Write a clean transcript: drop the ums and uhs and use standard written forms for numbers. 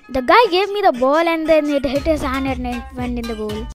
The guy gave me the ball and then it hit his hand and it went in the goal.